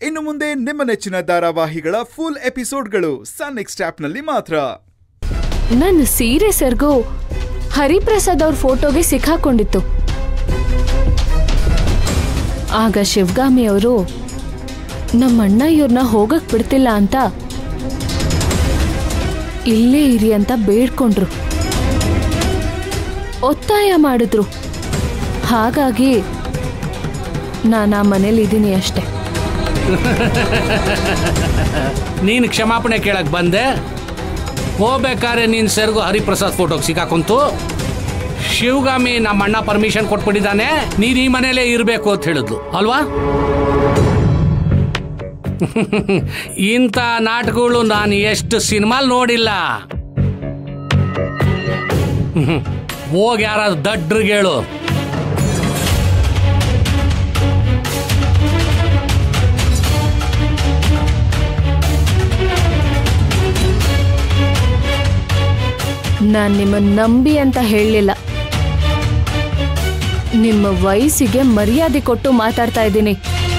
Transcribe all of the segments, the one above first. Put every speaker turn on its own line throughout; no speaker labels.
ಇನ್ನು ಮುಂದೆ ನಿಮ್ಮ ನೆಚ್ಚಿನ ಧಾರಾವಾಹಿಗಳ ಫುಲ್ ಎಪಿಸೋಡ್ಗಳು ಸನ್ ನೆಕ್ಸ್ಟ್ ಆಪ್ನಲ್ಲಿ ಮಾತ್ರ.
ನನ್ನ ಸೀರೆ ಸರ್ಗು ಹರಿಪ್ರಸಾದ್ ಅವ್ರ ಫೋಟೋಗೆ ಸಿಕ್ಕಾಕೊಂಡಿತ್ತು. ಆಗ ಶಿವಗಾಮಿ ಅವರು ನಮ್ಮಣ್ಣ ಇವ್ರನ್ನ ಹೋಗಕ್ ಬಿಡ್ತಿಲ್ಲ ಅಂತ ಇಲ್ಲೇ ಇರಿ ಅಂತ ಬೇಡ್ಕೊಂಡ್ರು, ಒತ್ತಾಯ ಮಾಡಿದ್ರು. ಹಾಗಾಗಿ ನಾನು ಆ ಮನೇಲಿ ಇದ್ದೀನಿ ಅಷ್ಟೆ.
ನೀನು ಕ್ಷಮಾಪಣೆ ಕೇಳಕ್ ಬಂದೆ. ಹೋಗ್ಬೇಕಾದ್ರೆ ನೀನು ಸರ್ಗು ಹರಿಪ್ರಸಾದ್ ಫೋಟೋಗೆ ಸಿಕ್ಕಾಕೊಂತು. ಶಿವಗಾಮಿ ನಮ್ಮ ಅಣ್ಣ ಪರ್ಮಿಷನ್ ಕೊಟ್ಬಿಟ್ಟಿದ್ದಾನೆ, ನೀನು ಈ ಮನೇಲೇ ಇರಬೇಕು ಅಂತ ಹೇಳಿದ್ಲು ಅಲ್ವಾ? ಇಂಥ ನಾಟಕಗಳು ನಾನು ಎಷ್ಟು ಸಿನಿಮಾಲ್ ನೋಡಿಲ್ಲ. ಹೋಗಿ ಯಾರಾದ್ರು ದಡ್ರಿಗೆ ಹೇಳು.
ನಾನು ನಿಮ್ಮನ್ನು ನಂಬಿ ಅಂತ ಹೇಳಲಿಲ್ಲ, ನಿಮ್ಮ ವಯಸ್ಸಿಗೆ ಮರ್ಯಾದೆ ಕೊಟ್ಟು ಮಾತಾಡ್ತಾ ಇದ್ದೀನಿ.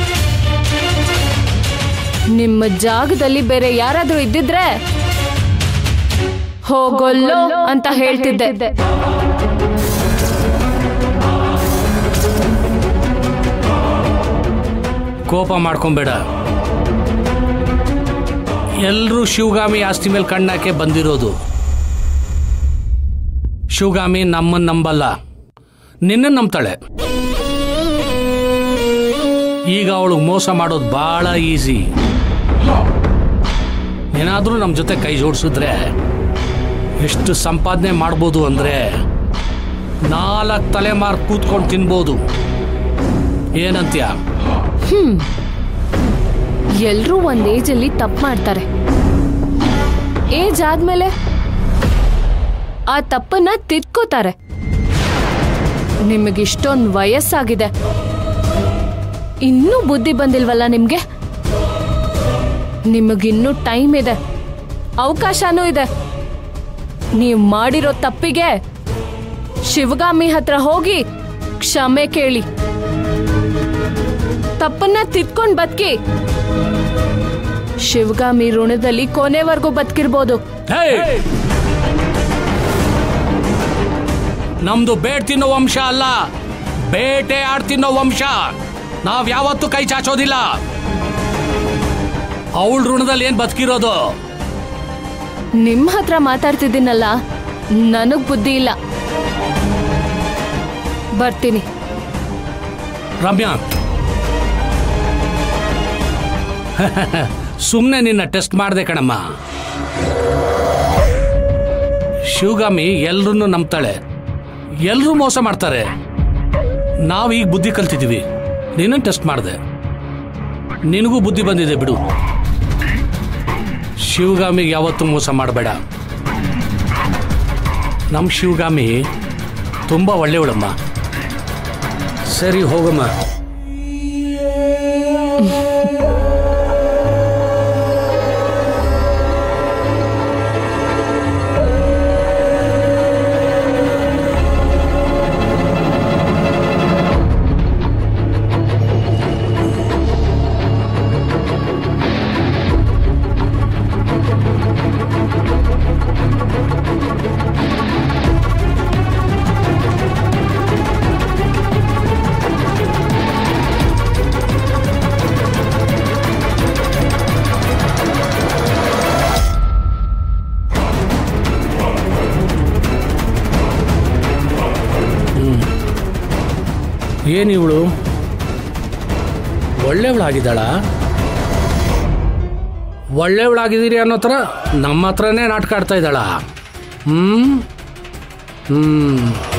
ನಿಮ್ಮ ಜಾಗದಲ್ಲಿ ಬೇರೆ ಯಾರಾದ್ರೂ ಇದ್ದಿದ್ರೆ ಹೋಗೊಲ್ಲೋ ಅಂತ ಹೇಳ್ತಿದ್ದೆ.
ಕೋಪ ಮಾಡ್ಕೊಂಬೇಡ. ಎಲ್ರೂ ಶಿವಗಾಮಿ ಆಸ್ತಿ ಮೇಲೆ ಕಣ್ಣಾಕೆ ಬಂದಿರೋದು. ಶಿವಗಾಮಿ ನಮ್ಮನ್ನು ನಂಬಲ್ಲ, ನಿನ್ನ ನಂಬ್ತಾಳೆ. ಈಗ ಅವಳು ಮೋಸ ಮಾಡೋದು ಬಹಳ ಈಸಿ. ಏನಾದರೂ ನಮ್ಮ ಜೊತೆ ಕೈ ಜೋಡಿಸಿದ್ರೆ ಎಷ್ಟು ಸಂಪಾದನೆ ಮಾಡ್ಬೋದು ಅಂದರೆ 4 ತಲೆಮಾರು ಕೂತ್ಕೊಂಡು ತಿನ್ಬೋದು. ಏನಂತೀಯ?
ಎಲ್ರೂ ಒಂದ್ ಏಜಲ್ಲಿ ತಪ್ಪು ಮಾಡ್ತಾರೆ. ಏಜ್ ಆದ್ಮೇಲೆ ಆ ತಪ್ಪನ್ನ ತಿದ್ಕೋತಾರೆ. ನಿಮಗಿಷ್ಟೊಂದು ವಯಸ್ಸಾಗಿದೆ, ಇನ್ನೂ ಬುದ್ಧಿ ಬಂದಿಲ್ವಲ್ಲ ನಿಮ್ಗೆ? ನಿಮಗಿನ್ನೂ ಟೈಮ್ ಇದೆ, ಅವಕಾಶನೂ ಇದೆ. ನೀವು ಮಾಡಿರೋ ತಪ್ಪಿಗೆ ಶಿವಗಾಮಿ ಹತ್ರ ಹೋಗಿ ಕ್ಷಮೆ ಕೇಳಿ, ತಪ್ಪನ್ನ ತಿದ್ಕೊಂಡ್ ಬದುಕಿ. ಶಿವಗಾಮಿ ಋಣದಲ್ಲಿ ಕೊನೆವರೆಗೂ ಬದುಕಿರ್ಬೋದು.
ನಮ್ದು ಬೇಟ್ ತಿನ್ನೋ ವಂಶ ಅಲ್ಲ, ಬೇಟೆ ಆಡ್ ತಿನ್ನೋ ವಂಶ. ನಾವ್ ಯಾವತ್ತೂ ಕೈ ಚಾಚೋದಿಲ್ಲ. ಅವಳ ಋಣದಲ್ಲಿ ಏನ್ ಬದುಕಿರೋದು?
ನಿಮ್ಮ ಹತ್ರ ಮಾತಾಡ್ತಿದ್ದೀನಲ್ಲ, ನನಗ್ ಬುದ್ಧಿ ಇಲ್ಲ. ಬರ್ತೀನಿ.
ರಮ್ಯಾ, ಸುಮ್ಮನೆ ನಿನ್ನ ಟೆಸ್ಟ್ ಮಾಡ್ದೆ ಕಣಮ್ಮ. ಶಿವಗಾಮಿ ಎಲ್ರನ್ನೂ ನಂಬ್ತಾಳೆ, ಎಲ್ರೂ ಮೋಸ ಮಾಡ್ತಾರೆ. ನಾವೀಗ ಬುದ್ಧಿ ಕಲ್ತಿದ್ದೀವಿ, ನೀನು ಟೆಸ್ಟ್ ಮಾಡಿದೆ, ನಿನಗೂ ಬುದ್ಧಿ ಬಂದಿದೆ ಬಿಡು. ಶಿವಗಾಮಿಗೆ ಯಾವತ್ತೂ ಮೋಸ ಮಾಡಬೇಡ. ನಮ್ಮ ಶಿವಗಾಮಿ ತುಂಬ ಒಳ್ಳೆಯವಳಮ್ಮ. ಸರಿ ಹೋಗಮ್ಮ. ಏನಿವಳು ಒಳ್ಳೆಯವಳಾಗಿದ್ದಾಳ? ಒಳ್ಳೆಯವಳಾಗಿದ್ದೀರಿ ಅನ್ನೋ ಥರ ನಮ್ಮ ಹತ್ರನೇ ನಾಟಕ ಆಡ್ತಾ ಇದ್ದಾಳ.